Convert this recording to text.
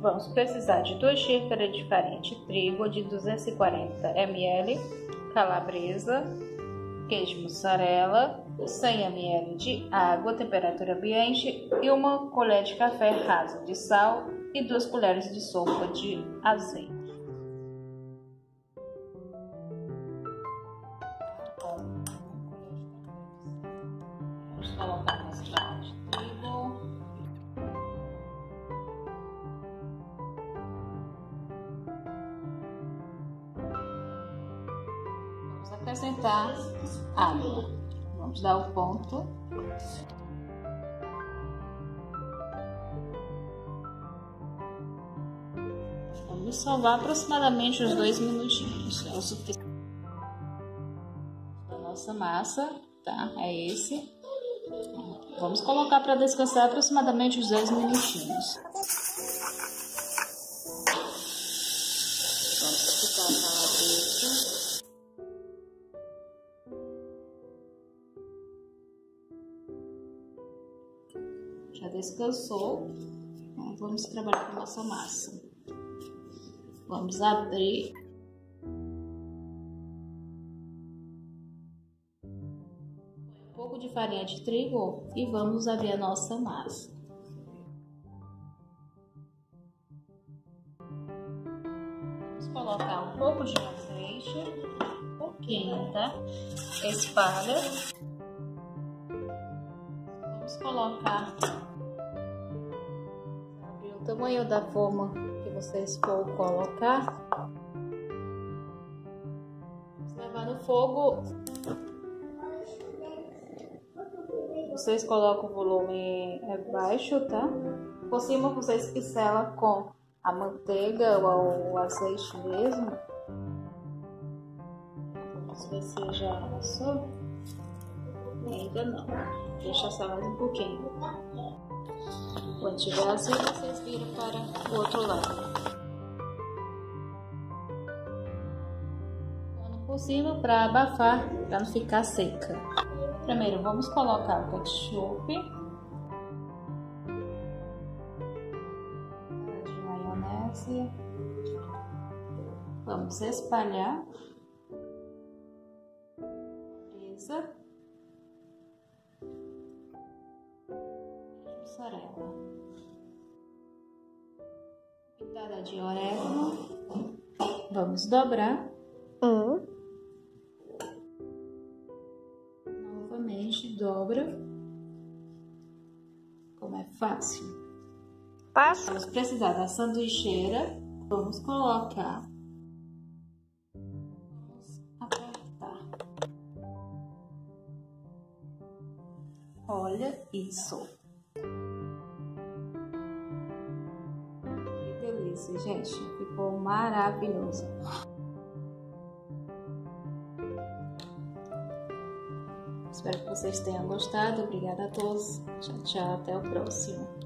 vamos precisar de 2 xícaras de farinha de trigo de 240 ml, calabresa, queijo mussarela, 100 ml de água, temperatura ambiente e 1 colher de café rasa de sal e 2 colheres de sopa de azeite. Vamos colocar nossa farinha de trigo. Vamos acrescentar água. Vamos dar o ponto. Vamos salvar aproximadamente uns 2 minutinhos. É o suficiente. A nossa massa, tá? É esse. Vamos colocar para descansar aproximadamente uns 10 minutinhos. Vamos picar a calabresa. Já descansou. Então, vamos trabalhar com a nossa massa. Vamos abrir. Um pouco de farinha de trigo e vamos abrir a nossa massa. Vamos colocar um pouco de azeite, um pouquinho, tá? Espalha. Vamos colocar o tamanho da forma que vocês for colocar. Vamos levar no fogo. Vocês colocam o volume baixo, tá? Por cima vocês pincelam com a manteiga ou o azeite mesmo. Vamos ver se já passou. Ainda não. Deixa só mais um pouquinho. Quando tiver assim, vocês viram para o outro lado. Por cima para abafar, para não ficar seca. Primeiro vamos colocar o ketchup. De maionese. Vamos espalhar. Mussarela. Pitada de orégano. Vamos dobrar. Novamente dobra. Como é fácil. Vamos precisar da sanduicheira. Vamos colocar. Vamos apertar. Olha isso. Que delícia, gente. Ficou maravilhoso. Espero que vocês tenham gostado. Obrigada a todos. Tchau, tchau. Até o próximo.